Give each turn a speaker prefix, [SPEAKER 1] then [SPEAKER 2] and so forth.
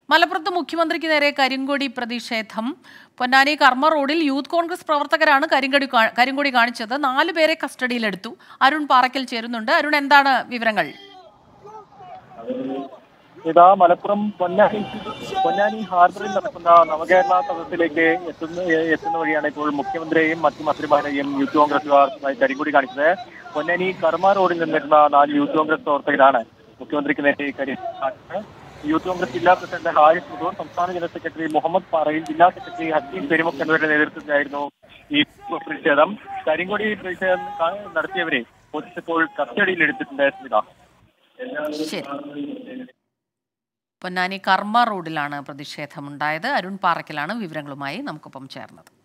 [SPEAKER 1] മലപ്പുറത്ത് മുഖ്യമന്ത്രിക്ക് നേരെ കരിങ്കൊടി പ്രതിഷേധം. പൊന്നാനി കർമ്മ റോഡിൽ യൂത്ത് കോൺഗ്രസ് പ്രവർത്തകരാണ് കരിങ്കൊടി കാണിച്ചത്. 4 പേരെ കസ്റ്റഡിയിലെടുത്തു. അരുൺ പാറയ്ക്കൽ ചേരുന്നുണ്ട്. അരുൺ, എന്താണ് വിവരങ്ങൾ?
[SPEAKER 2] ഇതാ മലപ്പുറം പൊന്നാനി ഹാർബറിൽ നടക്കുന്ന നവകേരള സദസ്സിലേക്ക് എത്തുന്ന വഴിയാണ് ഇപ്പോൾ മുഖ്യമന്ത്രിയെയും മറ്റു മന്ത്രിമാരെയും യൂത്ത് കോൺഗ്രസുകാർ കരിങ്കൊടി കാണിച്ചത്. പൊന്നാനി കർമ്മ റോഡിൽ നിന്നിരുന്ന 4 യൂത്ത് കോൺഗ്രസ് പ്രവർത്തകരാണ് മുഖ്യമന്ത്രിക്ക് നേരെ കരിങ്കൊടി കാണിച്ചത്. യൂത്ത് കോൺഗ്രസ് ജില്ലാ പ്രസിഡന്റ് ഹാരിസ് മുതൂർ, സംസ്ഥാന ജനറൽ സെക്രട്ടറി മുഹമ്മദ് പാറയിൽ, ജില്ലാ സെക്രട്ടറി ഹക്കീം പെരുമുക്ക് എന്നിവരുടെ നേതൃത്വത്തിലായിരുന്നു ഈ പ്രതിഷേധം. കരിങ്കൊടി പ്രതിഷേധം നടത്തിയവരെ പോലീസ് ഇപ്പോൾ കസ്റ്റഡിയിലെടുത്തിട്ടുണ്ട്.
[SPEAKER 1] പൊന്നാനി കർമ്മ റോഡിലാണ് പ്രതിഷേധമുണ്ടായത്. അരുൺ പാറയ്ക്കലാണ് വിവരങ്ങളുമായി നമുക്കൊപ്പം ചേർന്നത്.